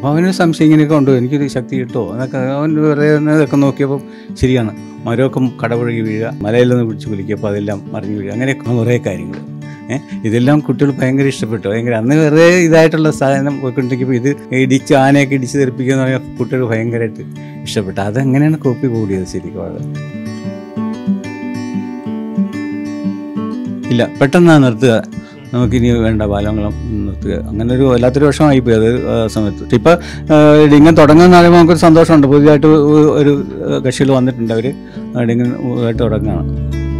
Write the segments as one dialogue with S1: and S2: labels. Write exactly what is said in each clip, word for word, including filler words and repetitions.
S1: അപ്പോൾ അവന് സംശയം ഇങ്ങനെയൊക്കെ ഉണ്ടോ, എനിക്കൊരു ശക്തി കിട്ടുമോ എന്നൊക്കെ അവൻ വേറെ ഇതൊക്കെ നോക്കിയപ്പോൾ ശരിയാണ്. മരമൊക്കെ കടപുഴകി വീഴുക, മലയിൽ നിന്ന് പിടിച്ച് കുലിക്കിയപ്പോൾ അതെല്ലാം മറിഞ്ഞു വീഴുക, അങ്ങനെയൊക്കെ കുറേ കാര്യങ്ങൾ. ഏഹ് ഇതെല്ലാം കുട്ടികൾ ഭയങ്കര ഇഷ്ടപ്പെട്ടു. ഭയങ്കര അന്ന് വെറുതെ ഇതായിട്ടുള്ള സാധനം പോയിക്കൊണ്ടിരിക്കുമ്പോൾ ഇത് ഇടിച്ച് ആനയൊക്കെ ഇടിച്ച് തെറിപ്പിക്കുക എന്ന് പറഞ്ഞാൽ കുട്ടികൾ ഭയങ്കരമായിട്ട് ഇഷ്ടപ്പെട്ടു. അതെങ്ങനെയാണ് കോപ്പി കൂടിയത് ശരിക്കും? വളരെ ഇല്ല, പെട്ടെന്നാണ് നിർത്തുക, നമുക്കിനി വേണ്ട ബാലമംഗലം നിർത്തുക, അങ്ങനെ ഒരു വല്ലാത്തൊരു വിഷമമായിപ്പോയി അത് സമയത്ത്. ഇപ്പം ഡിങ്കൻ തുടങ്ങുന്ന പറയുമ്പോൾ നമുക്കൊരു സന്തോഷമുണ്ട്. പുതിയതായിട്ട് ഒരു കക്ഷികൾ വന്നിട്ടുണ്ട്, അവർ ഡിങ്കൻ ആയിട്ട് തുടങ്ങുകയാണ്.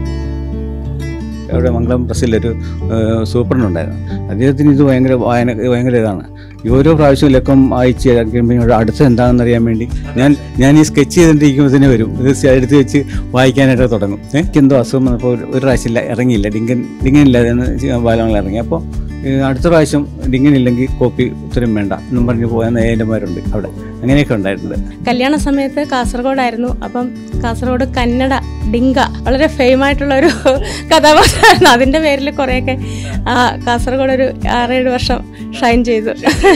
S1: അവിടെ മംഗളം പ്രസ്സിലൊരു സൂപ്രണ്ടുണ്ടായിരുന്നു, അദ്ദേഹത്തിന് ഇത് ഭയങ്കര വായന ഭയങ്കര ഇതാണ്. ഈ ഓരോ പ്രാവശ്യവും ലക്കം വായിച്ച് കഴിയുമ്പോൾ അടുത്ത് എന്താണെന്ന് അറിയാൻ വേണ്ടി ഞാൻ ഞാൻ ഈ സ്കെച്ച് ചെയ്തിട്ടിരിക്കുമ്പോൾ തന്നെ വരും, ഇത് എടുത്ത് വെച്ച് വായിക്കാനായിട്ട് തുടങ്ങും. എനിക്ക് എന്തോ അസുഖം വന്നപ്പോൾ ഒരു പ്രാവശ്യം ഇറങ്ങിയില്ല, ഡിങ്കൻ ഡിങ്കനില്ലാതെന്ന് ബാലമംഗലം ഇറങ്ങി. അപ്പോൾ അടുത്ത പ്രാവശ്യം ഡിങ്കനില്ലെങ്കിൽ കോപ്പി ഉത്തരം വേണ്ട എന്നും പറഞ്ഞ് പോയ ഏജന്റുമാരുണ്ട് അവിടെ, അങ്ങനെയൊക്കെ ഉണ്ടായിട്ടുണ്ട്.
S2: കല്യാണ സമയത്ത് കാസർഗോഡായിരുന്നു. അപ്പം കാസർഗോഡ് കന്നഡ ഡിങ്ക വളരെ ഫെയിമായിട്ടുള്ള ഒരു കഥാപാത്രമായിരുന്നു. അതിൻ്റെ പേരിൽ കുറേയൊക്കെ കാസർഗോഡ് ഒരു ആറേഴ് വർഷം ഷൈൻ ചെയ്തു.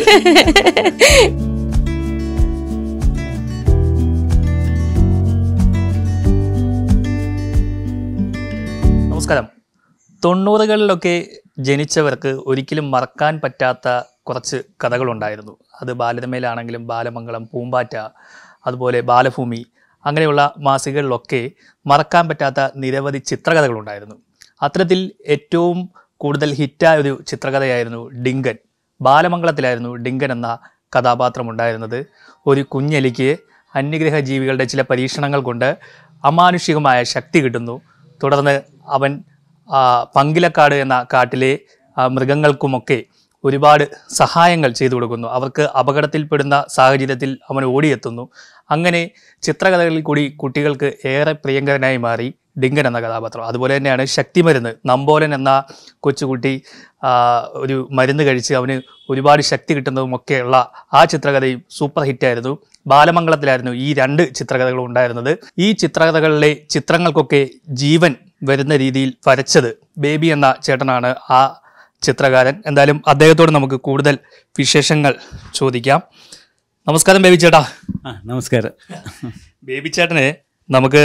S3: നമസ്കാരം. തൊണ്ണൂറുകളിലൊക്കെ ജനിച്ചവർക്ക് ഒരിക്കലും മറക്കാൻ പറ്റാത്ത കുറച്ച് കഥകളുണ്ടായിരുന്നു. അത് ബാലരമയിലാണെങ്കിലും ബാലമംഗളം, പൂമ്പാറ്റ, അതുപോലെ ബാലഭൂമി, അങ്ങനെയുള്ള മാസികകളിലൊക്കെ മറക്കാൻ പറ്റാത്ത നിരവധി ചിത്രകഥകളുണ്ടായിരുന്നു. അത്തരത്തിൽ ഏറ്റവും കൂടുതൽ ഹിറ്റായ ഒരു ചിത്രകഥയായിരുന്നു ഡിങ്കൻ. ബാലമംഗളത്തിലായിരുന്നു ഡിങ്കൻ എന്ന കഥാപാത്രം ഉണ്ടായിരുന്നത്. ഒരു കുഞ്ഞെലിക്ക് അന്യഗ്രഹ ജീവികളുടെ ചില പരീക്ഷണങ്ങൾ കൊണ്ട് അമാനുഷികമായ ശക്തി കിട്ടുന്നു. തുടർന്ന് അവൻ പങ്കിലക്കാട് എന്ന കാട്ടിലെ മൃഗങ്ങൾക്കുമൊക്കെ ഒരുപാട് സഹായങ്ങൾ ചെയ്തു കൊടുക്കുന്നു. അവർക്ക് അപകടത്തിൽപ്പെടുന്ന സാഹചര്യത്തിൽ അവൻ ഓടിയെത്തുന്നു. അങ്ങനെ ചിത്രകഥകളിൽ കൂടി കുട്ടികൾക്ക് ഏറെ പ്രിയങ്കരനായി മാറി ഡിങ്കൻ എന്ന കഥാപാത്രം. അതുപോലെ തന്നെയാണ് ശക്തിമരുന്ന്. നമ്പോലൻ എന്ന കൊച്ചുകുട്ടി ഒരു മരുന്ന് കഴിച്ച് അവന് ഒരുപാട് ശക്തി കിട്ടുന്നതുമൊക്കെയുള്ള ആ ചിത്രകഥയും സൂപ്പർ ഹിറ്റായിരുന്നു. ബാലമംഗളത്തിലായിരുന്നു ഈ രണ്ട് ചിത്രകഥകളും ഉണ്ടായിരുന്നത്. ഈ ചിത്രകഥകളിലെ ചിത്രങ്ങൾക്കൊക്കെ ജീവൻ വരുന്ന രീതിയിൽ വരച്ചത് ബേബി എന്ന ചേട്ടനാണ്, ആ ചിത്രകാരൻ. എന്തായാലും അദ്ദേഹത്തോട് നമുക്ക് കൂടുതൽ വിശേഷങ്ങൾ ചോദിക്കാം. നമസ്കാരം ബേബി ചേട്ടാ.
S1: നമസ്കാരം.
S3: ബേബി ചേട്ടനെ നമുക്ക്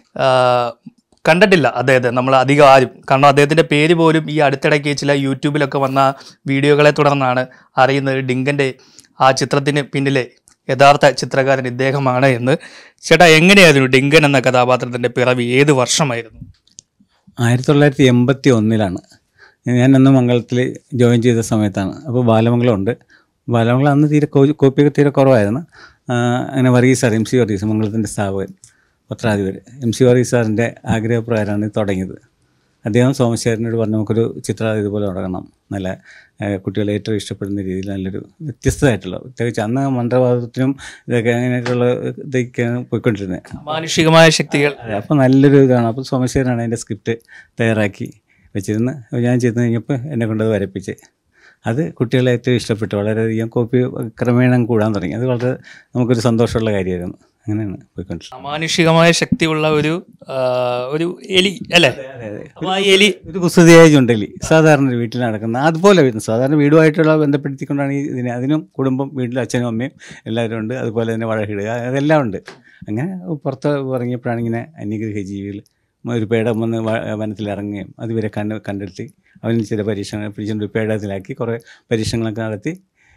S3: കണ്ടിട്ടില്ല അദ്ദേഹത്തെ നമ്മൾ അധികം ആരും, കാരണം അദ്ദേഹത്തിൻ്റെ പേര് പോലും ഈ അടുത്തിടയ്ക്ക് ചില യൂട്യൂബിലൊക്കെ വന്ന വീഡിയോകളെ തുടർന്നാണ് അറിയുന്നത് ഡിങ്കൻ്റെ ആ ചിത്രത്തിന് പിന്നിലെ യഥാർത്ഥ ചിത്രകാരൻ ഇദ്ദേഹമാണ് എന്ന്. ചേട്ടാ, എങ്ങനെയായിരുന്നു ഡിങ്കൻ എന്ന കഥാപാത്രത്തിൻ്റെ പിറവി? ഏത് വർഷമായിരുന്നു?
S1: ആയിരത്തി തൊള്ളായിരത്തി എൺപത്തി ഒന്നിലാണ് ഞാൻ അന്ന് മംഗളത്തിൽ ജോയിൻ ചെയ്ത സമയത്താണ്. അപ്പോൾ ബാലമംഗലം ഉണ്ട്. ബാലമംഗലം അന്ന് തീരെ കോപ്പിയൊക്കെ തീരെ കുറവായിരുന്നു. അങ്ങനെ Varghese sir, M C Varghese, മംഗളത്തിൻ്റെ സ്ഥാപകൻ, പത്രാധിപർ എം സി വർഗീസ് സാറിൻ്റെ ആഗ്രഹപ്രകാരമാണ് ഇത് തുടങ്ങിയത്. അദ്ദേഹം സോമശേഖരനോട് പറഞ്ഞു നമുക്കൊരു ചിത്രം ഇതുപോലെ തുടങ്ങണം, നല്ല കുട്ടികളെ ഏറ്റവും ഇഷ്ടപ്പെടുന്ന രീതിയിൽ നല്ലൊരു വ്യത്യസ്തമായിട്ടുള്ള, പ്രത്യേകിച്ച് അന്ന് മന്ത്രവാദത്തിനും ഇതൊക്കെ അങ്ങനെയൊക്കെയുള്ള ഇതൊക്കെയാണ് പോയിക്കൊണ്ടിരുന്നത്,
S3: മാനുഷികമായ ശക്തികൾ.
S1: അപ്പോൾ നല്ലൊരു ഇതാണ്. അപ്പോൾ സോമശേഖരനാണ് അതിൻ്റെ സ്ക്രിപ്റ്റ് തയ്യാറാക്കി വെച്ചിരുന്ന് ഞാൻ ചെയ്ത് കഴിഞ്ഞപ്പോൾ എന്നെ കൊണ്ടത് വരപ്പിച്ച് അത് കുട്ടികളെ ഏറ്റവും ഇഷ്ടപ്പെട്ടു. വളരെയധികം കോപ്പി ക്രമേണ കൂടാൻ തുടങ്ങി. അത് വളരെ നമുക്കൊരു സന്തോഷമുള്ള കാര്യമായിരുന്നു. അങ്ങനെയാണ് പോയിക്കൊണ്ടിരുന്നത്.
S3: അമാനുഷികമായ ശക്തിയുള്ള ഒരു ഒരു എലി അല്ലേ? എലി
S1: ഒരു കുസൃതിയായ ചുണ്ടലി, സാധാരണ ഒരു വീട്ടിൽ നടക്കുന്ന അതുപോലെ വരുന്നു. സാധാരണ വീടുമായിട്ടുള്ള ബന്ധപ്പെടുത്തിക്കൊണ്ടാണ് ഈ ഇതിനെ. അതിനും കുടുംബം, വീട്ടിൽ അച്ഛനും അമ്മയും എല്ലാവരും ഉണ്ട്. അതുപോലെ തന്നെ വഴക്കിടുക, അതെല്ലാം ഉണ്ട്. അങ്ങനെ പുറത്ത് ഇറങ്ങിയപ്പോഴാണ് ഇങ്ങനെ അന്യഗ്രഹ ജീവികൾ ഒരു പേടം വന്ന് വനത്തിലിറങ്ങുകയും അതുവരെ കണ്ട് കണ്ടെത്തി അവന് ചില പരീക്ഷണങ്ങൾ പിടിച്ചുകൊണ്ട് പേടത്തിലാക്കി കുറേ പരീക്ഷണങ്ങളൊക്കെ നടത്തി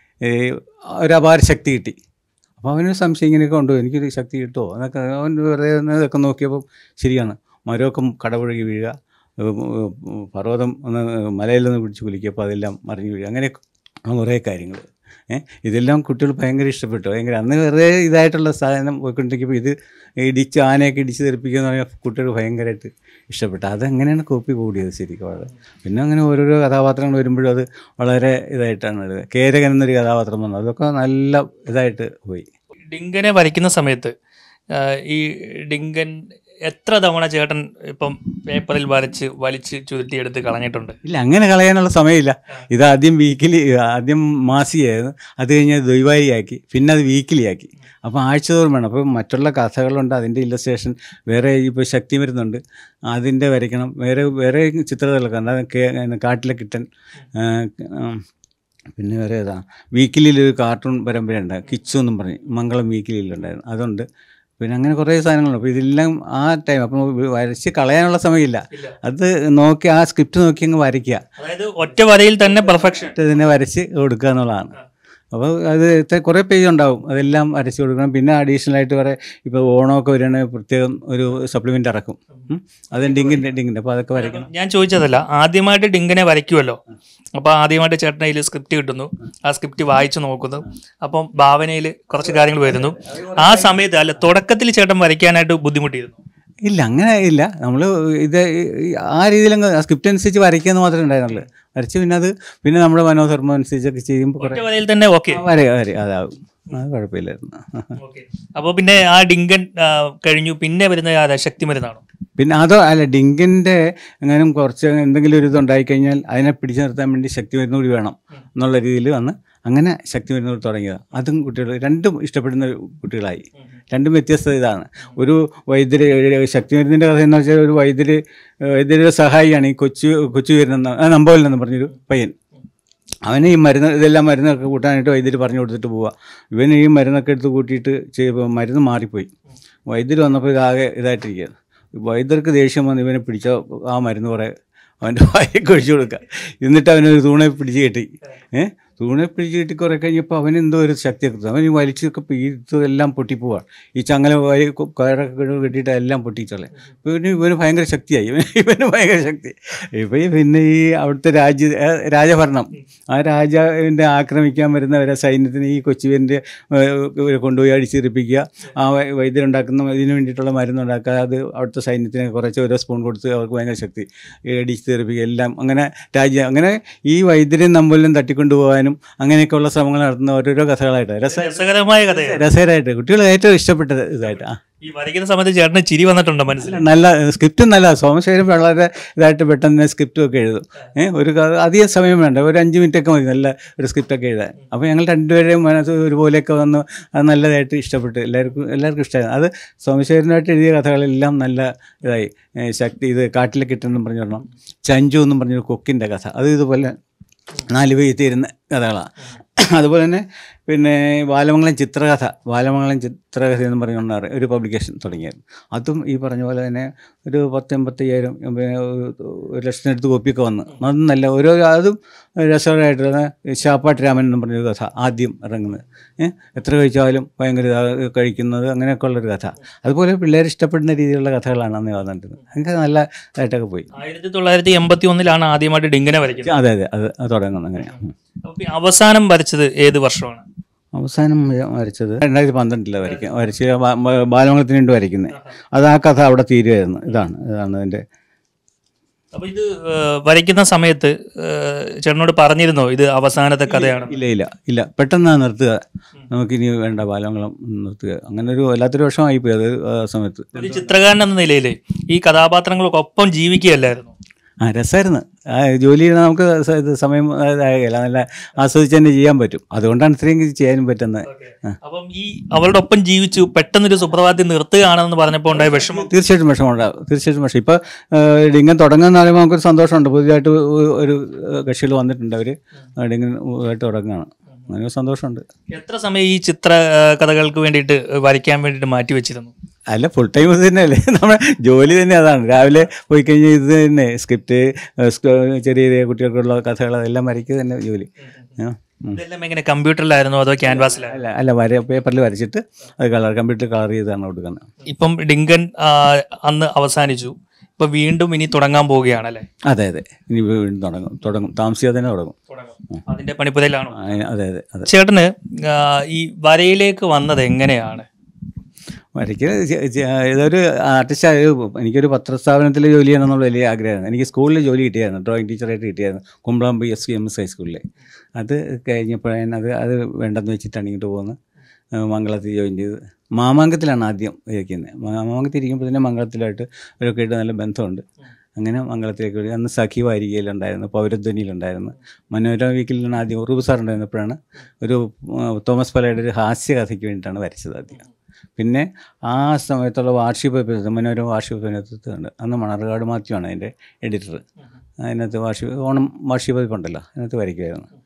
S1: ഒരു അപാര ശക്തി കിട്ടി. അപ്പോൾ അവനൊരു സംശയം ഇങ്ങനെയൊക്കെ ഉണ്ടോ, എനിക്കൊരു ശക്തി കിട്ടുമോ എന്നൊക്കെ അവൻ വെറുതെ ഇതൊക്കെ നോക്കിയപ്പോൾ ശരിയാണ്. മരമൊക്കെ കടപുഴകി വീഴുക, പർവ്വതം ഒന്ന് മലയിൽ നിന്ന് പിടിച്ച് കുലിക്കിയപ്പോൾ അതെല്ലാം മറിഞ്ഞു വീഴുക, അങ്ങനെ കുറേ കാര്യങ്ങൾ. ഏഹ് ഇതെല്ലാം കുട്ടികൾ ഭയങ്കര ഇഷ്ടപ്പെട്ടു. ഭയങ്കര അന്ന് വെറുതെ ഇതായിട്ടുള്ള സാധനം പോയിക്കൊണ്ടിരിക്കുമ്പോൾ ഇത് ഇടിച്ച് ആനയൊക്കെ ഇടിച്ച് തെറിപ്പിക്കുക എന്ന് പറഞ്ഞാൽ കുട്ടികൾ ഭയങ്കരമായിട്ട് ഇഷ്ടപ്പെട്ടു. അതെങ്ങനെയാണ് കോപ്പി കൂടിയത് ശരിക്കും? വളരെ പിന്നെ അങ്ങനെ ഓരോരോ കഥാപാത്രങ്ങൾ വരുമ്പോഴും അത് വളരെ ഇതായിട്ടാണ് എഴുതുക. കേരകൻ എന്നൊരു കഥാപാത്രം വന്നു, അതൊക്കെ നല്ല ഇതായിട്ട് പോയി.
S3: ഡിങ്കനെ വരയ്ക്കുന്ന സമയത്ത് ഈ ഡിങ്കൻ എത്ര തവണ ചേട്ടൻ ഇപ്പം പേപ്പറിൽ വരച്ച് വലിച്ച് ചുരുട്ടിയെടുത്ത് കളഞ്ഞിട്ടുണ്ട്?
S1: ഇല്ല, അങ്ങനെ കളയാനുള്ള സമയമില്ല. ഇത് ആദ്യം വീക്കിലി, ആദ്യം മാസികയായിരുന്നു, അത് കഴിഞ്ഞ് ദ്വൈവാരിയാക്കി, പിന്നെ അത് വീക്കിലിയാക്കി. അപ്പോൾ ആഴ്ചതോറും വേണം. അപ്പോൾ മറ്റുള്ള കഥകളുണ്ട്, അതിൻ്റെ ഇല്ലസ്ട്രേഷൻ വേറെ. ഇപ്പോൾ ശക്തി മരുന്നുണ്ട്, അതിൻ്റെ വരയ്ക്കണം. വേറെ വേറെ ചിത്രകഥകളൊക്കെ ഉണ്ട്. കാട്ടിലെ കിട്ടൻ, പിന്നെ വേറെ ഏതാ വീക്കിലിയിലൊരു കാർട്ടൂൺ പരമ്പരയുണ്ട് കിച്ചു എന്നും പറഞ്ഞ് മംഗളം വീക്കിലിയിലുണ്ടായിരുന്നു അതുണ്ട്. പിന്നെ അങ്ങനെ കുറേ സാധനങ്ങളുണ്ട്. അപ്പോൾ ഇതെല്ലാം ആ ടൈം അപ്പം വരച്ച് കളയാനുള്ള സമയമില്ല. അത് നോക്കി ആ സ്ക്രിപ്റ്റ് നോക്കി അങ്ങ് വരയ്ക്കുക,
S3: അതായത് ഒറ്റ വരയിൽ തന്നെ പെർഫെക്ഷൻ
S1: ഇതിനെ വരച്ച് കൊടുക്കുക എന്നുള്ളതാണ്. അപ്പോൾ അത് ഇത്ര കുറേ പേജ് ഉണ്ടാവും, അതെല്ലാം വരച്ച് കൊടുക്കണം. പിന്നെ അഡീഷണൽ ആയിട്ട് കുറേ ഇപ്പോൾ ഓണമൊക്കെ വരികയാണെങ്കിൽ പ്രത്യേകം ഒരു സപ്ലിമെൻ്റ് ഇറക്കും, അത് ഡിങ്കിൻ്റെ ഡിങ്കിൻ്റെ അപ്പോൾ അതൊക്കെ വരയ്ക്കണം.
S3: ഞാൻ ചോദിച്ചതല്ല, ആദ്യമായിട്ട് ഡിങ്കിനെ വരയ്ക്കുമല്ലോ, അപ്പോൾ ആദ്യമായിട്ട് ചേട്ടൻ്റെ കയ്യിൽ സ്ക്രിപ്റ്റ് കിട്ടുന്നു, ആ സ്ക്രിപ്റ്റ് വായിച്ചു നോക്കുന്നു, അപ്പം ഭാവനയിൽ കുറച്ച് കാര്യങ്ങൾ വരുന്നു. ആ സമയത്ത് അല്ല തുടക്കത്തിൽ ചേട്ടൻ വരയ്ക്കാനായിട്ട് ബുദ്ധിമുട്ടിയിരുന്നു?
S1: ഇല്ല, അങ്ങനെ ഇല്ല. നമ്മൾ ഇത് ആ രീതിയിലങ്ങ് സ്ക്രിപ്റ്റ് അനുസരിച്ച് വരയ്ക്കുക മാത്രമേ ഉണ്ടായിരുന്നുള്ളൂ. വരച്ച് പിന്നെ അത് പിന്നെ നമ്മുടെ മനോധർമ്മം അനുസരിച്ചൊക്കെ ചെയ്യുമ്പോൾ കുറേ
S3: വരയിൽ തന്നെ ഓക്കെ
S1: വര വരെ അതാവും, അത് കുഴപ്പമില്ലായിരുന്നു.
S3: അപ്പോൾ പിന്നെ ആ ഡിങ്കൻ കഴിഞ്ഞു, പിന്നെ വരുന്ന ആ ശക്തി മരുന്നാണോ?
S1: പിന്നെ അതോ അല്ല, ഡിങ്കിൻ്റെ എങ്ങാനും കുറച്ച് എന്തെങ്കിലും ഒരു ഇതുണ്ടായിക്കഴിഞ്ഞാൽ അതിനെ പിടിച്ചു നിർത്താൻ വേണ്ടി ശക്തി മരുന്ന് കൂടി വേണം എന്നുള്ള രീതിയിൽ വന്ന് അങ്ങനെ ശക്തി മരുന്ന് തുടങ്ങിയത്. അതും കുട്ടികൾ രണ്ടും ഇഷ്ടപ്പെടുന്ന കുട്ടികളായി. രണ്ടും വ്യത്യസ്ത ഇതാണ്. ഒരു വൈദ്യര് ശക്തി മരുന്നിൻ്റെ കഥ എന്ന് വെച്ചാൽ ഒരു വൈദ്യര് വൈദ്യരുടെ സഹായിയാണ് ഈ കൊച്ചു കൊച്ചു വരുന്ന നമ്പോലിൽ എന്ന് പറഞ്ഞൊരു പയ്യൻ. അവന് ഈ മരുന്ന് ഇതെല്ലാം മരുന്നൊക്കെ കൂട്ടാനായിട്ട് വൈദ്യർ പറഞ്ഞു കൊടുത്തിട്ട് പോവുക. ഇവന് ഈ മരുന്നൊക്കെ എടുത്ത് കൂട്ടിയിട്ട് ചെയ്യുമ്പോൾ മരുന്ന് മാറിപ്പോയി. വൈദ്യർ വന്നപ്പോൾ ഇതാകെ ഇതായിട്ടിരിക്കുകയാണ്. വൈദ്യർക്ക് ദേഷ്യം വന്ന് ഇവനെ പിടിച്ച ആ മരുന്ന് കുറേ അവൻ്റെ വായിക്ക് ഒഴിച്ചു കൊടുക്കുക. എന്നിട്ട് അവനൊരു തൂണെ പിടിച്ച് കെട്ടി ഏഹ് തൂണെ പിടിച്ച് കെട്ടി കുറേ കഴിഞ്ഞപ്പോൾ അവനെന്തോ ഒരു ശക്തിയൊക്കെ കിട്ടും. അവൻ ഈ വലിച്ചൊക്കെ പീത്ത് എല്ലാം പൊട്ടിപ്പോവാണ്. ഈ ചങ്ങല വരി കയറൊക്കെ കെട്ടിയിട്ട് എല്ലാം പൊട്ടിച്ചോളെ. ഇവന് ഇവന് ഭയങ്കര ശക്തിയായി, ഇവന് ഇവന് ഭയങ്കര ശക്തി. ഇപ്പം ഈ പിന്നെ ഈ അവിടുത്തെ രാജ്യ രാജഭരണം, ആ രാജാവിൻ്റെ ആക്രമിക്കാൻ വരുന്നവരെ സൈന്യത്തിന് ഈ കൊച്ചുവിൻ്റെ കൊണ്ടുപോയി അടിച്ചെറിപ്പിക്കുക, ആ വൈദ്യരുണ്ടാക്കുന്ന ഇതിന് വേണ്ടിയിട്ടുള്ള മരുന്നുണ്ടാക്കുക, അത് അവിടുത്തെ സൈന്യത്തിന് കുറച്ച് ഓരോ സ്പൂൺ കൊടുത്ത് അവർക്ക് ഭയങ്കര ശക്തി അടിച്ചെറിപ്പിക്കുക എല്ലാം. അങ്ങനെ രാജ്യം അങ്ങനെ ഈ വൈദ്യരും നമ്പലും തട്ടിക്കൊണ്ടുപോകാനും അങ്ങനെയൊക്കെയുള്ള ശ്രമങ്ങൾ നടത്തുന്ന ഓരോരോ കഥകളായിട്ട്
S3: രസകരമായ കഥ,
S1: രസകരമായിട്ട് കുട്ടികൾ ഏറ്റവും ഇഷ്ടപ്പെട്ടത് ഇതായിട്ട്. ആ
S3: ഈ വരയ്ക്കുന്ന സമയത്ത് ചേട്ടന് ചിരി വന്നിട്ടുണ്ടോ മനസ്സിൽ?
S1: നല്ല സ്ക്രിപ്റ്റും നല്ല സോമശേഖരൻ വളരെ ഇതായിട്ട് പെട്ടെന്ന് സ്ക്രിപ്റ്റും ഒക്കെ എഴുതും. ഏഹ് ഒരു അധികം സമയം വേണ്ട, ഒരു അഞ്ച് മിനിറ്റൊക്കെ മതി നല്ല ഒരു സ്ക്രിപ്റ്റൊക്കെ എഴുതാൻ. അപ്പോൾ ഞങ്ങൾ രണ്ടുപേരെയും മനസ്സ് ഒരുപോലെയൊക്കെ വന്ന് അത് നല്ലതായിട്ട് ഇഷ്ടപ്പെട്ട് എല്ലാവർക്കും എല്ലാവർക്കും ഇഷ്ടമായിരുന്നു. അത് സോമശേഖരനായിട്ട് എഴുതിയ കഥകളെല്ലാം നല്ല ഇതായി. ശക്തി ഇത് കാട്ടിലെ കിട്ടുമെന്നും പറഞ്ഞു പറഞ്ഞാൽ ചഞ്ചു എന്നും പറഞ്ഞൊരു കൊക്കിൻ്റെ കഥ, അത് ഇതുപോലെ നാല് പേര് തീരുന്ന കഥകളാണ്. അതുപോലെ തന്നെ പിന്നെ ബാലമംഗലം ചിത്രകഥ, ബാലമംഗലം ചിത്രകഥ എന്ന് പറഞ്ഞുകൊണ്ടാണ് ഒരു പബ്ലിക്കേഷൻ തുടങ്ങിയായിരുന്നു. അതും ഈ പറഞ്ഞ പോലെ തന്നെ ഒരു പത്ത് എൺപത്തയ്യായിരം ഒരു ലക്ഷത്തിനടുത്ത് കോപ്പിയൊക്കെ വന്ന് അതും നല്ല ഓരോ അതും രസകരമായിട്ടുള്ള ശാപ്പാട്ട് രാമൻ എന്ന് പറഞ്ഞൊരു കഥ ആദ്യം ഇറങ്ങുന്നത്. എത്ര കഴിച്ചാലും ഭയങ്കര കഴിക്കുന്നത് അങ്ങനെയൊക്കെ ഉള്ളൊരു കഥ. അതുപോലെ പിള്ളേർ ഇഷ്ടപ്പെടുന്ന രീതിയിലുള്ള കഥകളാണ് അന്ന് വന്നിട്ടുള്ളത്. അങ്ങനെ നല്ല ഇതായിട്ടൊക്കെ പോയി.
S3: ആയിരത്തി തൊള്ളായിരത്തി എൺപത്തി ഒന്നിലാണ് ആദ്യമായിട്ട് ഡിങ്കിനെ വരയ്ക്കുന്നത്.
S1: അതെ അതെ അത് അത് തുടങ്ങുന്നത് അങ്ങനെയാണ്.
S3: അവസാനം വരച്ചത് ഏത് വർഷമാണ്?
S1: അവസാനം വരച്ചത് രണ്ടായിരത്തി പന്ത്രണ്ടിലാണ് വരയ്ക്കുക വരച്ച് ബാലമംഗലത്തിന് വേണ്ടി വരയ്ക്കുന്നത്. അത് ആ കഥ അവിടെ തീരുമായിരുന്നു. ഇതാണ് ഇതാണ് അതിൻ്റെ.
S3: അപ്പോൾ ഇത് വരയ്ക്കുന്ന സമയത്ത് ചേട്ടനോട് പറഞ്ഞിരുന്നോ ഇത് അവസാനത്തെ കഥയാണ്?
S1: ഇല്ല ഇല്ല ഇല്ല പെട്ടെന്ന് നിർത്തുക, നമുക്കിനി വേണ്ട ബാലമംഗലം നിർത്തുക. അങ്ങനെ ഒരു വല്ലാത്തൊരു വർഷമായിപ്പോയി അത് ആ സമയത്ത്.
S3: ഒരു ചിത്രകാരൻ എന്ന നിലയിൽ ഈ കഥാപാത്രങ്ങൾക്കൊപ്പം ജീവിക്കുകയല്ലായിരുന്നു?
S1: ആ രസമായിരുന്നു. ആ ജോലി ചെയ്താൽ നമുക്ക് ഇത് സമയം ഇതാകില്ല, നല്ല ആസ്വദിച്ച് തന്നെ ചെയ്യാൻ പറ്റും. അതുകൊണ്ടാണ് ഇത്രയും ചെയ്യാനും പറ്റുന്നത്.
S3: അപ്പം ഈ അവളുടെ ഒപ്പം ജീവിച്ചു പെട്ടെന്നൊരു സുപ്രഭാതത്തിൽ നിർത്തുകയാണെന്ന് പറഞ്ഞപ്പോൾ ഉണ്ടായ വിഷമം?
S1: തീർച്ചയായിട്ടും വിഷമം ഉണ്ടാകും, തീർച്ചയായിട്ടും വിഷമം. ഇപ്പോൾ ഡിങ്കൻ തുടങ്ങുന്ന പറയുമ്പോൾ നമുക്കൊരു സന്തോഷമുണ്ട്. പുതിയതായിട്ട് ഒരു കക്ഷികൾ വന്നിട്ടുണ്ട്, അവർ ഡിങ്കൻ ആയിട്ട് തുടങ്ങുകയാണ്, അങ്ങനെ സന്തോഷമുണ്ട്.
S3: എത്ര സമയം ഈ ചിത്ര കഥകൾക്ക് വേണ്ടിയിട്ട് വരയ്ക്കാൻ വേണ്ടിയിട്ട് മാറ്റി വെച്ചിരുന്നു?
S1: അല്ല ഫുൾ ടൈം ഇത് തന്നെയല്ലേ, നമ്മുടെ ജോലി തന്നെ അതാണ്. രാവിലെ പോയി കഴിഞ്ഞാൽ ഇത് തന്നെ സ്ക്രിപ്റ്റ്, ചെറിയ ചെറിയ കുട്ടികൾക്കുള്ള കഥകൾ അതെല്ലാം വരയ്ക്കുക തന്നെ ജോലി.
S3: ഇതെല്ലാം എങ്ങനെ കമ്പ്യൂട്ടറിലായിരുന്നോ അതോ ക്യാൻവാസിലായിരുന്നു?
S1: അല്ല അല്ല വര പേപ്പറിൽ വരച്ചിട്ട് അത് കളർ കമ്പ്യൂട്ടർ കളർ ചെയ്താണ് കൊടുക്കുന്നത്.
S3: ഇപ്പം ഡിങ്കൻ അന്ന് അവസാനിച്ചു, ഇപ്പൊ വീണ്ടും ഇനി തുടങ്ങാൻ പോവുകയാണല്ലേ?
S1: അതെ അതെ, ഇനി വീണ്ടും തുടങ്ങും തുടങ്ങും താമസിയാതെ തന്നെ തുടങ്ങും.
S3: അതിന്റെ പണിപ്പുരയിലാണോ?
S1: അതെ അതെ അതെ.
S3: ചേട്ടന് ഈ വരയിലേക്ക് വന്നത് എങ്ങനെയാണ്?
S1: വരയ്ക്ക് ഇതൊരു ആർട്ടിസ്റ്റ് ആയ എനിക്കൊരു പത്രസ്ഥാപനത്തിൽ ജോലി ചെയ്യണമെന്നുള്ള വലിയ ആഗ്രഹമായിരുന്നു. എനിക്ക് സ്കൂളിൽ ജോലി കിട്ടിയായിരുന്നു, ഡ്രോയിങ് ടീച്ചറായിട്ട് കിട്ടിയായിരുന്നു, Kumbalampi S K M S ഹൈസ്കൂളിൽ. അത് കഴിഞ്ഞപ്പോഴാണ് അത് അത് വേണ്ടെന്ന് വെച്ചിട്ടാണ് ഇങ്ങോട്ട് പോകുന്നത്. മംഗളത്തിൽ ജോയിൻ ചെയ്ത് മാമാങ്കത്തിലാണ് ആദ്യം ഇരിക്കുന്നത്. മാമാങ്കത്തിൽ ഇരിക്കുമ്പോൾ തന്നെ മംഗളത്തിലായിട്ട് അവരൊക്കെ ആയിട്ട് നല്ല ബന്ധമുണ്ട്. അങ്ങനെ മംഗളത്തിലേക്ക് വരും. അന്ന് സഖി വാരികയിലുണ്ടായിരുന്നു, പൗരധ്വനിയിലുണ്ടായിരുന്നു, മനോരമ വീക്കിലാണ് ആദ്യം ഉറൂബ് സാർ ഉണ്ടായിരുന്നപ്പോഴാണ് ഒരു തോമസ് പലയുടെ ഒരു ഹാസ്യകഥയ്ക്ക് വേണ്ടിയിട്ടാണ് വരച്ചത് ആദ്യം. പിന്നെ ആ സമയത്തുള്ള വാർഷിക പതിപ്പ് മനോരമ വാർഷിക പതിപ്പുണ്ട്, അന്ന് മണർകാട് മാത്യുവാണ് അതിൻ്റെ എഡിറ്റർ. അതിനകത്ത് വാർഷിക ഓണം വാർഷിക പതിപ്പുണ്ടല്ലോ, അതിനകത്ത് വരയ്ക്കുമായിരുന്നു.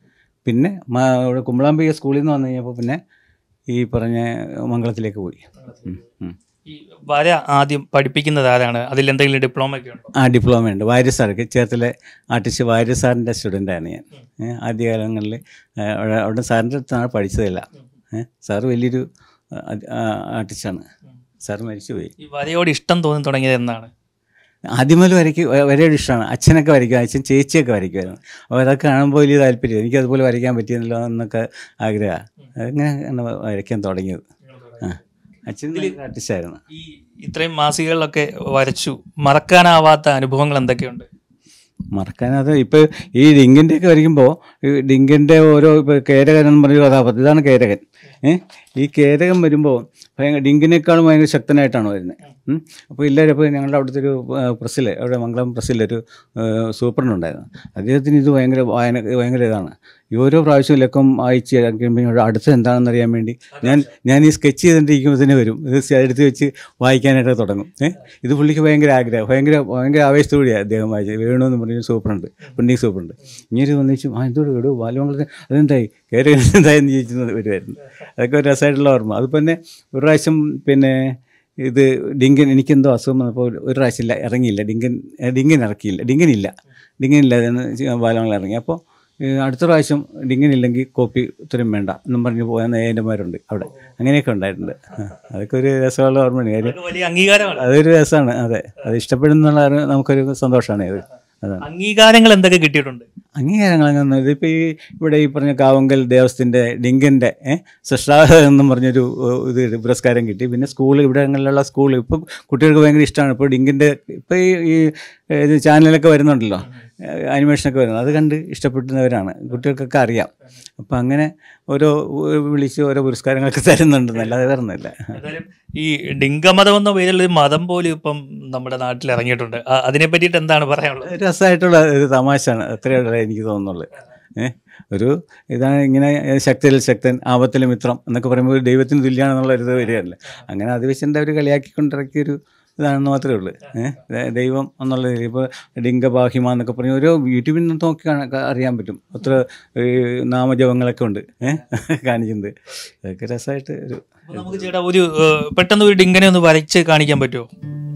S1: പിന്നെ മ- ഇവിടെ കുമ്പളാമ്പിക സ്കൂളിൽ നിന്ന് വന്നു കഴിഞ്ഞപ്പോൾ പിന്നെ ഈ പറഞ്ഞ മംഗളത്തിലേക്ക് പോയി. ഉം, ഉം.
S3: ഈ വര ആദ്യം പഠിപ്പിക്കുന്നത് ആരാണ്? അതിൽ എന്തെങ്കിലും ഡിപ്ലോമ ഒക്കെ ഉണ്ടോ?
S1: ആ ഡിപ്ലോമ ഉണ്ട്. വാര്യ സാർക്ക് ചേർത്തലെ ആർട്ടിസ്റ്റ് വാര്യ സാറിൻ്റെ സ്റ്റുഡൻ്റാണ് ഞാൻ. ഏ, ആദ്യകാലങ്ങളിൽ ഏ, അവിടെ അവിടെ സാറിൻ്റെ അടുത്താണ് പഠിച്ചതല്ല. ഏഹ് സാറ് വലിയൊരു ആർട്ടിസ്റ്റാണ്. സാറ് മരിച്ചുപോയി.
S3: ഈ വരയോട് ഇഷ്ടം തോന്നി തുടങ്ങിയത് എന്നാണ്?
S1: ആദ്യം മുതൽ വരയ്ക്ക് വരയോട് ഇഷ്ടമാണ്. അച്ഛനൊക്കെ വരയ്ക്കും, അച്ഛൻ ചേച്ചിയൊക്കെ വരയ്ക്കുമായിരുന്നു. അപ്പോൾ അതൊക്കെ കാണുമ്പോൾ വലിയ താല്പര്യം, എനിക്ക് അതുപോലെ വരയ്ക്കാൻ പറ്റിയല്ലോ എന്നൊക്കെ ആഗ്രഹമാണ്. അങ്ങനെ വരയ്ക്കാൻ തുടങ്ങിയത്. ആ അച്ഛൻ ആർട്ടിസ്റ്റായിരുന്നു.
S3: ഈ ഇത്രയും മാസികകളിലൊക്കെ വരച്ചു, മറക്കാനാവാത്ത അനുഭവങ്ങൾ എന്തൊക്കെയുണ്ട്?
S1: മറക്കാനത് ഇപ്പോൾ ഈ ഡിങ്കിൻ്റെയൊക്കെ വരയ്ക്കുമ്പോൾ ഈ ഡിങ്കിൻ്റെ ഓരോ ഇപ്പോൾ കേരകൻ എന്ന് പറഞ്ഞൊരു കഥാപാത്രം, ഇതാണ് കേരകൻ. ഏഹ് ഈ കേരകൻ വരുമ്പോൾ ഭയങ്കര ഡിങ്കിനേക്കാളും ഭയങ്കര ശക്തനായിട്ടാണ് വരുന്നത്. അപ്പോൾ എല്ലാവരും അപ്പോൾ ഞങ്ങളുടെ അവിടുത്തെ ഒരു പ്രസ്സിൽ, അവിടെ മംഗളം പ്രസ്സിലൊരു സൂപ്രണ്ടുണ്ടായിരുന്നു. അദ്ദേഹത്തിന് ഇത് ഭയങ്കര വായന ഭയങ്കര ഇതാണ്. ഈ ഓരോ പ്രാവശ്യവും ലക്കം വായിച്ച് കഴിയുമ്പോൾ അടുത്ത് എന്താണെന്ന് അറിയാൻ വേണ്ടി ഞാൻ ഞാൻ ഈ സ്കെച്ച് ചെയ്തിട്ടിരിക്കുമ്പോൾ തന്നെ വരും, ഇത് എടുത്ത് വെച്ച് വായിക്കാനായിട്ട് തുടങ്ങും. ഏഹ് ഇത് പുള്ളിക്ക് ഭയങ്കര ആഗ്രഹം, ഭയങ്കര ഭയങ്കര ആവേശത്തോടെയാണ് അദ്ദേഹം വായിച്ചത്. വേണമെന്ന് പറഞ്ഞ സൂപ്രണ്ട്, പ്രിൻറ്റിങ് സൂപ്രണ്ട് ഇങ്ങനെ വന്നിച്ചു, ആ എന്തോട് വിടൂ ബാലമംഗലത്തിന് അതെന്തായി കയറി എന്തായെന്ന് ചോദിച്ചത് വരുമായിരുന്നു. അതൊക്കെ ഒരു രസമായിട്ടുള്ള ഓർമ്മ. അതുപോലെ തന്നെ ഒരു പ്രാവശ്യം പിന്നെ ഇത് ഡിങ്കൻ, എനിക്കെന്തോ അസുഖം വന്നപ്പോൾ ഒരു പ്രാവശ്യം ഇല്ല ഇറങ്ങിയില്ല, ഡിങ്കൻ ഡിങ്കൻ ഇറക്കിയില്ല, ഡിങ്കനില്ല ഡിങ്കനില്ല എന്ന് ബാലമംഗലം ഇറങ്ങി. അപ്പോൾ അടുത്ത പ്രാവശ്യം ഡിങ്കനില്ലെങ്കിൽ കോപ്പി ഇത്രയും വേണ്ട എന്നും പറഞ്ഞ് പോയ നേയന്മാരുണ്ട് അവിടെ. അങ്ങനെയൊക്കെ ഉണ്ടായിട്ടുണ്ട്. അതൊക്കെ ഒരു രസമുള്ള ഓർമ്മയാണ്. കാര്യം
S3: വലിയ അംഗീകാരമാണ്,
S1: അതൊരു രസമാണ്. അതെ, അത് ഇഷ്ടപ്പെടുന്നുള്ള നമുക്കൊരു സന്തോഷമാണ് അത്. അതാണ്.
S3: അംഗീകാരങ്ങൾ എന്തൊക്കെ കിട്ടിയിട്ടുണ്ട്?
S1: അംഗീകാരങ്ങൾ അങ്ങനെ ഇതിപ്പോൾ ഈ ഇവിടെ ഈ പറഞ്ഞ കാവങ്കൽ ദേവസ്ഥത്തിൻ്റെ ഡിങ്കൻ്റെ സൃഷ്ടാവ് എന്നും പറഞ്ഞൊരു ഇത് പുരസ്കാരം കിട്ടി. പിന്നെ സ്കൂൾ ഇവിടങ്ങളിലുള്ള സ്കൂൾ ഇപ്പോൾ കുട്ടികൾക്ക് ഭയങ്കര ഇഷ്ടമാണ്. ഇപ്പോൾ ഡിങ്കിൻ്റെ ഇപ്പോൾ ഈ ഈ ഇത് ചാനലൊക്കെ വരുന്നുണ്ടല്ലോ, ആനിമേഷനൊക്കെ വരുന്നത്, അത് കണ്ട് ഇഷ്ടപ്പെടുന്നവരാണ്, കുട്ടികൾക്കൊക്കെ അറിയാം. അപ്പം അങ്ങനെ ഓരോ വിളിച്ച് ഓരോ പുരസ്കാരങ്ങളൊക്കെ തരുന്നുണ്ടെന്നല്ലാതെ വരുന്നില്ല.
S3: ഈ ഡിങ്കമതം എന്ന പേരിൽ മതം പോലും ഇപ്പം നമ്മുടെ നാട്ടിൽ ഇറങ്ങിയിട്ടുണ്ട്. അതിനെ പറ്റിയിട്ട് എന്താണ് പറയാനുള്ളത്?
S1: രസമായിട്ടുള്ള ഒരു തമാശയാണ്, അത്രയുള്ള എനിക്ക് തോന്നുന്നുള്ളു. ഏഹ് ഒരു ഇതാണ് ഇങ്ങനെ ശക്തിയിൽ ശക്തൻ ആപത്തിൽ മിത്രം എന്നൊക്കെ പറയുമ്പോൾ ദൈവത്തിന് തുല്യമാണെന്നുള്ള ഒരു ഇത് വരികയല്ലേ. അങ്ങനെ അത് വെച്ചിട്ട് അവർ കളിയാക്കിക്കൊണ്ടിറക്കിയൊരു ഇതാണെന്ന് മാത്രമേ ഉള്ളൂ. ഏഹ് ദൈവം എന്നുള്ള ഇപ്പോൾ ഡിങ്കബാഹിമ എന്നൊക്കെ പറഞ്ഞ് ഓരോ യൂട്യൂബിൽ നിന്ന് നോക്കി അറിയാൻ പറ്റും. അത്ര നാമജപങ്ങളൊക്കെ ഉണ്ട് ഏഹ് കാണിക്കുന്നത്. അതൊക്കെ രസമായിട്ട് ഒരു
S3: നമുക്ക് ചേട്ടാ ഒരു പെട്ടെന്ന് ഒരു ഡിങ്കനെ ഒന്ന് വരച്ച് കാണിക്കാൻ പറ്റുമോ?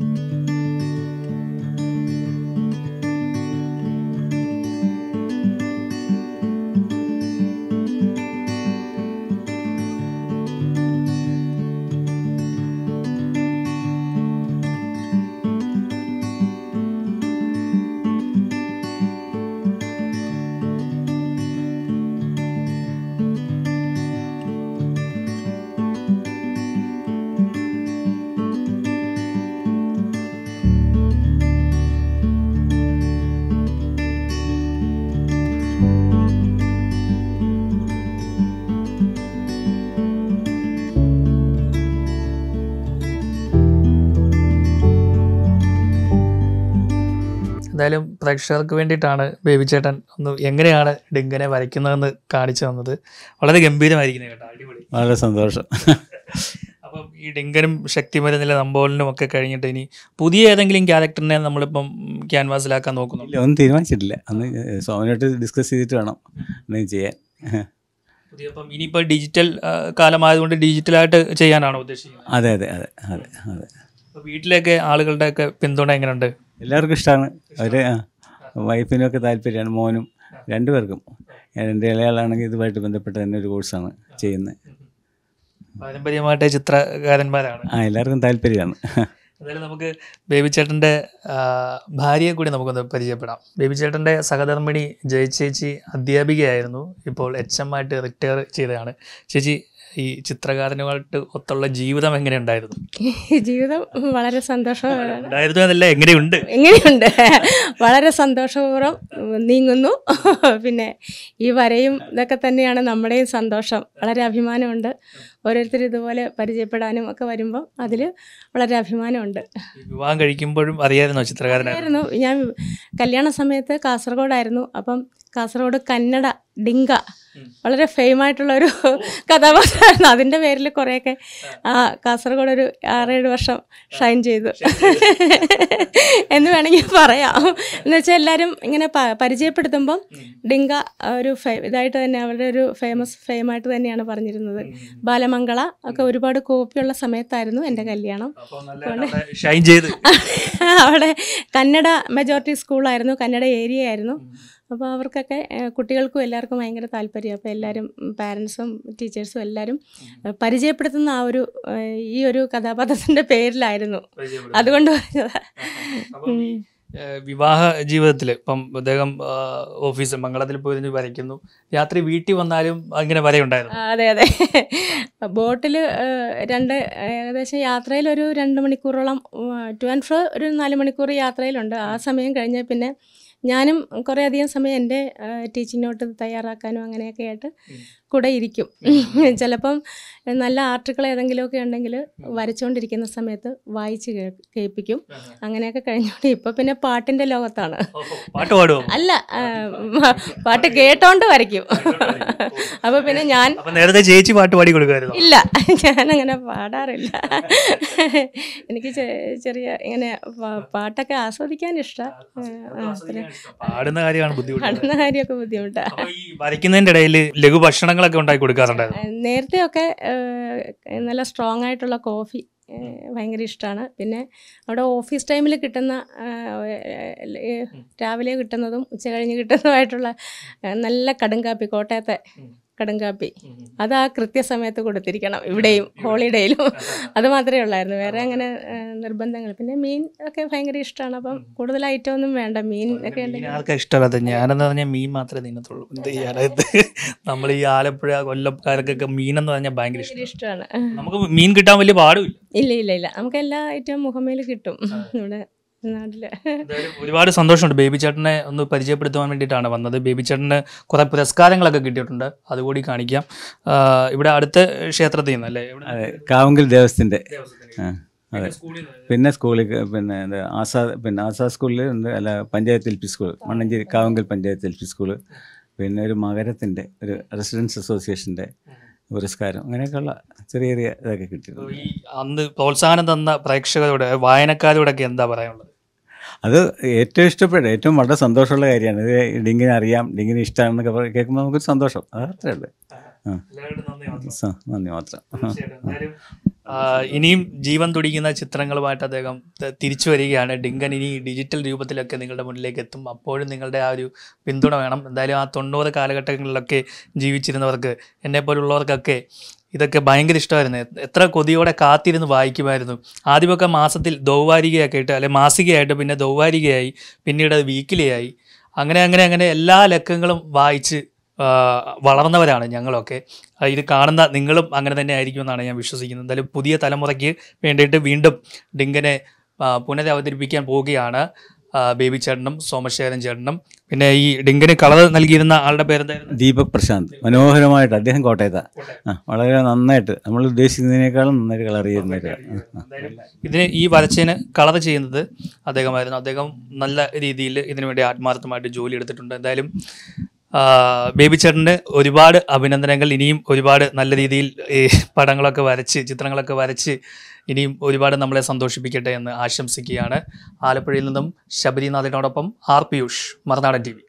S3: എന്തായാലും പ്രേക്ഷകർക്ക് വേണ്ടിയിട്ടാണ് ബേബി ചേട്ടൻ ഒന്ന് എങ്ങനെയാണ് ഡിങ്കനെ വരയ്ക്കുന്നതെന്ന് കാണിച്ചു തന്നത്. വളരെ ഗംഭീരമായിരിക്കുന്നത് കേട്ടോ, അടിപൊളി,
S1: വളരെ സന്തോഷം.
S3: അപ്പം ഈ ഡിങ്കനും ശക്തിമരുന്നിലെ നമ്പോളിനും ഒക്കെ കഴിഞ്ഞിട്ട് ഇനി പുതിയ ഏതെങ്കിലും ക്യാരക്ടറിനെ നമ്മളിപ്പം ക്യാൻവാസിലാക്കാൻ നോക്കുന്നുണ്ട്?
S1: ഒന്നും തീരുമാനിച്ചിട്ടില്ല, അന്ന് സോമനായിട്ട് ഡിസ്കസ് ചെയ്തിട്ട് വേണം എന്തെങ്കിലും ചെയ്യാൻ.
S3: പുതിയ ഇപ്പം ഇനിയിപ്പോൾ ഡിജിറ്റൽ കാലമായതുകൊണ്ട് ഡിജിറ്റലായിട്ട് ചെയ്യാനാണോ ഉദ്ദേശിക്കുന്നത്?
S1: അതെ അതെ അതെ അതെ അതെ.
S3: അപ്പോൾ വീട്ടിലേക്ക് ആളുകളുടെയൊക്കെ പിന്തുണ എങ്ങനെയുണ്ട്?
S1: എല്ലാവർക്കും ഇഷ്ടമാണ്. അവർ വൈഫിനൊക്കെ താല്പര്യമാണ്, മോനും രണ്ടുപേർക്കും. എൻ്റെ ഇളയാളാണെങ്കിൽ ഇതുമായിട്ട് ബന്ധപ്പെട്ട് തന്നെ ഒരു കോഴ്സാണ് ചെയ്യുന്നത്.
S3: പാരമ്പര്യമായിട്ട് ചിത്രകാരന്മാരാണ്.
S1: ആ എല്ലാവർക്കും താല്പര്യമാണ്.
S3: എന്തായാലും നമുക്ക് ബേബി ചേട്ടൻ്റെ ഭാര്യയെ കൂടി നമുക്കൊന്ന് പരിചയപ്പെടാം. ബേബി ചേട്ടൻ്റെ സഹധർമ്മിണി ജയചേച്ചി അധ്യാപികയായിരുന്നു, ഇപ്പോൾ എച്ച് എം ആയിട്ട് റിട്ടയർ ചെയ്തതാണ്. ചേച്ചി, ഈ ചിത്രകാരനുമായിട്ട് ഒത്തുള്ള ജീവിതം എങ്ങനെയുണ്ടായിരുന്നു?
S2: ജീവിതം വളരെ സന്തോഷകരമാണ്.
S3: ഉണ്ടായിരുന്നു എന്നല്ല, എങ്ങനെയുണ്ട്?
S2: എങ്ങനെയുണ്ട് വളരെ സന്തോഷപൂർവ്വം നീങ്ങുന്നു. പിന്നെ ഈ വരയും ഇതൊക്കെ തന്നെയാണ് നമ്മുടെയും സന്തോഷം. വളരെ അഭിമാനമുണ്ട്. ഓരോരുത്തരും ഇതുപോലെ പരിചയപ്പെടാനും ഒക്കെ വരുമ്പം അതിൽ വളരെ അഭിമാനമുണ്ട്.
S3: വിവാഹം കഴിക്കുമ്പോഴും അറിയാമായിരുന്നോ ചിത്രകാരനായിരുന്നു?
S2: ഞാൻ കല്യാണ സമയത്ത് കാസർഗോഡായിരുന്നു. അപ്പം കാസർഗോഡ് കന്നഡ ഡിങ്ക വളരെ ഫെയിമായിട്ടുള്ള ഒരു കഥാപാത്രമായിരുന്നു. അതിൻ്റെ പേരിൽ കുറേയൊക്കെ ആ കാസർഗോഡ് ഒരു ആറേഴ് വർഷം ഷൈൻ ചെയ്തു എന്ന് വേണമെങ്കിൽ പറയാം. എന്ന് വെച്ചാൽ എല്ലാവരും ഇങ്ങനെ പരിചയപ്പെടുത്തുമ്പം ഡിങ്ക ഒരു ഫെ ഇതായിട്ട് തന്നെ അവരുടെ ഒരു ഫേമസ് ഫെയിമായിട്ട് തന്നെയാണ് പറഞ്ഞിരുന്നത്. ബാലമംഗള ഒക്കെ ഒരുപാട് കോപ്പിയുള്ള സമയത്തായിരുന്നു എൻ്റെ കല്യാണം. അവിടെ കന്നഡ മെജോറിറ്റി സ്കൂളായിരുന്നു, കന്നഡ ഏരിയ ആയിരുന്നു. അപ്പോൾ അവർക്കൊക്കെ കുട്ടികൾക്കും എല്ലാവർക്കും ഭയങ്കര താല്പര്യം. അപ്പോൾ എല്ലാവരും പാരൻസും ടീച്ചേഴ്സും എല്ലാവരും പരിചയപ്പെടുത്തുന്ന ആ ഒരു ഈ ഒരു കഥാപാത്രത്തിൻ്റെ പേരിലായിരുന്നു. അതുകൊണ്ട് പറഞ്ഞതാണ്.
S3: വിവാഹ ജീവിതത്തിൽ ഇപ്പം അദ്ദേഹം ഓഫീസ് മംഗളത്തിൽ പോയി വരയ്ക്കുന്നു, രാത്രി വീട്ടിൽ വന്നാലും അങ്ങനെ വരയുണ്ടായിരുന്നു.
S2: അതെ അതെ, ബോട്ടിൽ രണ്ട് ഏകദേശം യാത്രയിൽ ഒരു രണ്ട് മണിക്കൂറോളം ടു ആൻഡ് ഫ്രോ ഒരു നാല് മണിക്കൂർ യാത്രയിലുണ്ട്. ആ സമയം കഴിഞ്ഞാൽ പിന്നെ ഞാനും കുറേ അധികം സമയം എൻ്റെ ടീച്ചിങ് നോട്ട് തയ്യാറാക്കാനും അങ്ങനെയൊക്കെ ആയിട്ട് കൂടെ ഇരിക്കും. ചിലപ്പം നല്ല ആർട്ടിക്കിൾ ഏതെങ്കിലുമൊക്കെ ഉണ്ടെങ്കിൽ വരച്ചുകൊണ്ടിരിക്കുന്ന സമയത്ത് വായിച്ച് കേൾപ്പിക്കും. അങ്ങനെയൊക്കെ കഴിഞ്ഞോണ്ട് ഇപ്പം പിന്നെ പാട്ടിൻ്റെ ലോകത്താണ്. അല്ല, പാട്ട് കേട്ടോണ്ട് വരയ്ക്കും. അപ്പോൾ പിന്നെ ഞാൻ
S3: നേരത്തെ ചേച്ചി പാട്ട് പാടി കൊടുക്കായിരുന്നു?
S2: ഇല്ല, ഞാനങ്ങനെ പാടാറില്ല. എനിക്ക് ചെറിയ ഇങ്ങനെ പാട്ടൊക്കെ ആസ്വദിക്കാൻ ഇഷ്ടമാണ്.
S3: പാടുന്ന കാര്യമാണ് ബുദ്ധിമുട്ട്.
S2: പാടുന്ന കാര്യമൊക്കെ ബുദ്ധിമുട്ടാണ്.
S3: വരയ്ക്കുന്നതിൻ്റെ ഇടയിൽ ലഘു ഭക്ഷണങ്ങളൊക്കെ ഉണ്ടാക്കി കൊടുക്കാറുണ്ടായിരുന്നു?
S2: നേരത്തെയൊക്കെ നല്ല സ്ട്രോങ് ആയിട്ടുള്ള കോഫി ഭയങ്കര ഇഷ്ടമാണ്. പിന്നെ അവിടെ ഓഫീസ് ടൈമിൽ കിട്ടുന്ന രാവിലെ കിട്ടുന്നതും ഉച്ച കഴിഞ്ഞ് കിട്ടുന്നതുമായിട്ടുള്ള നല്ല കടുങ്കാപ്പി, കോട്ടയത്തെ കടുങ്കാപ്പി, അത് ആ കൃത്യസമയത്ത് കൊടുത്തിരിക്കണം. ഇവിടെയും ഹോളിഡേയിലും അത് മാത്രമേ ഉള്ളായിരുന്നു, വേറെ അങ്ങനെ നിർബന്ധങ്ങൾ. പിന്നെ മീൻ ഒക്കെ ഭയങ്കര ഇഷ്ടമാണ്. അപ്പം കൂടുതൽ ഐറ്റം ഒന്നും വേണ്ട, മീൻ ഒക്കെ
S3: ഉണ്ടെങ്കിൽ ഇഷ്ടമല്ലാത്ത. ഞാനെന്ന് പറഞ്ഞാൽ മീൻ മാത്രമേ തിന്നത്തുള്ളൂ. എന്ത് ചെയ്യാനായത്, നമ്മൾ ഈ ആലപ്പുഴ കൊല്ലക്കാർക്കൊക്കെ മീനെന്ന് പറഞ്ഞാൽ ഭയങ്കര
S2: ഇഷ്ടമാണ്.
S3: നമുക്ക് മീൻ കിട്ടാൻ വലിയ പാടുമില്ല.
S2: ഇല്ല ഇല്ല ഇല്ല, നമുക്ക് എല്ലാ ഐറ്റവും മുഖമേൽ കിട്ടും ഇവിടെ നാട്ടില്.
S3: ഒരുപാട് സന്തോഷമുണ്ട്. ബേബി ചേട്ടനെ ഒന്ന് പരിചയപ്പെടുത്താൻ വേണ്ടിയിട്ടാണ് വന്നത്. ബേബി ചേട്ടന് കുറെ പുരസ്കാരങ്ങളൊക്കെ കിട്ടിയിട്ടുണ്ട്, അതുകൂടി കാണിക്കാം. ഇവിടെ അടുത്ത ക്ഷേത്രത്തിൽ നിന്ന് അല്ലേ?
S1: കാവുങ്കൽ ദേവസ്ഥൻ്റെ. അതെ, പിന്നെ സ്കൂളിൽ പിന്നെ എന്താ ആസാദ് പിന്നെ ആസാദ് സ്കൂളിൽ ഉണ്ട്, അല്ല panchayat L P school, Mannancheri Kavungal panchayat L P school. പിന്നെ ഒരു മകരത്തിൻ്റെ ഒരു റെസിഡൻസ് അസോസിയേഷൻ്റെ പുരസ്കാരം, അങ്ങനെയൊക്കെയുള്ള ചെറിയ ചെറിയ ഇതൊക്കെ കിട്ടിയിട്ടുണ്ട്.
S3: ഈ അന്ന് പ്രോത്സാഹനം തന്ന പ്രേക്ഷകരോട്, വായനക്കാരോടൊക്കെ എന്താ പറയാനുള്ളത്?
S1: അത് ഏറ്റവും ഇഷ്ടപ്പെട്ട, ഏറ്റവും വളരെ സന്തോഷമുള്ള കാര്യമാണ്. ഇത് ഡിങ്കിനെ അറിയാം, ഡിങ്കിനെ ഇഷ്ടമാണെന്നൊക്കെ കേൾക്കുമ്പോൾ നമുക്കൊരു സന്തോഷം, അത് അത്രേ ഉള്ളൂ. ആ, നന്ദി മാത്രം.
S3: ഇനിയും ജീവൻ തുടിക്കുന്ന ചിത്രങ്ങളുമായിട്ട് അദ്ദേഹം തിരിച്ചു വരികയാണ്. ഡിങ്കൻ ഇനി ഡിജിറ്റൽ രൂപത്തിലൊക്കെ നിങ്ങളുടെ മുന്നിലേക്ക് എത്തും. അപ്പോഴും നിങ്ങളുടെ ആ ഒരു പിന്തുണ വേണം. എന്തായാലും ആ തൊണ്ണൂറ് കാലഘട്ടങ്ങളിലൊക്കെ ജീവിച്ചിരുന്നവർക്ക്, എന്നെപ്പോലുള്ളവർക്കൊക്കെ ഇതൊക്കെ ഭയങ്കര ഇഷ്ടമായിരുന്നു. എത്ര കൊതിയോടെ കാത്തിരുന്ന് വായിക്കുമായിരുന്നു. ആദ്യമൊക്കെ മാസത്തിൽ ദൗവാരികയൊക്കെ ആയിട്ട്, അല്ലെ മാസികയായിട്ട്, പിന്നെ ദൗവാരികയായി, പിന്നീട് അത് വീക്കിലിയായി, അങ്ങനെ അങ്ങനെ അങ്ങനെ എല്ലാ ലക്കങ്ങളും വായിച്ച് വളർന്നവരാണ് ഞങ്ങളൊക്കെ. ഇത് കാണുന്ന നിങ്ങളും അങ്ങനെ തന്നെ ആയിരിക്കുമെന്നാണ് ഞാൻ വിശ്വസിക്കുന്നത്. എന്തായാലും പുതിയ തലമുറയ്ക്ക് വേണ്ടിയിട്ട് വീണ്ടും ഡിങ്കനെ പുനരവതരിപ്പിക്കാൻ പോവുകയാണ് ബേബി ചേട്ടനും സോമശേഖരൻ ചേട്ടനും. പിന്നെ ഈ ഡിങ്കന് കളർ നൽകിയിരുന്ന ആളുടെ പേരെന്തായിരുന്നു?
S1: ദീപക് പ്രശാന്ത്. മനോഹരമായിട്ട് അദ്ദേഹം കോട്ടയത്താണ്. ആ, വളരെ നന്നായിട്ട്, നമ്മൾ ഉദ്ദേശിക്കുന്നതിനേക്കാളും നന്നായിട്ട് കളർ ചെയ്യുന്നവരാണ്.
S3: ഇതിന് ഈ വരച്ചതിന് കളർ ചെയ്യുന്നത് അദ്ദേഹമായിരുന്നു. അദ്ദേഹം നല്ല രീതിയിൽ ഇതിനു വേണ്ടി ആത്മാർത്ഥമായിട്ട് ജോലി എടുത്തിട്ടുണ്ട്. എന്തായാലും ബേബി ചേട്ടന് ഒരുപാട് അഭിനന്ദനങ്ങൾ. ഇനിയും ഒരുപാട് നല്ല രീതിയിൽ ഈ പടങ്ങളൊക്കെ വരച്ച്, ചിത്രങ്ങളൊക്കെ വരച്ച് ഇനിയും ഒരുപാട് നമ്മളെ സന്തോഷിപ്പിക്കട്ടെ എന്ന് ആശംസിക്കുകയാണ്. ആലപ്പുഴയിൽ നിന്നും ശബരിനാഥിനോടൊപ്പം R Piyush, Marunadan T V.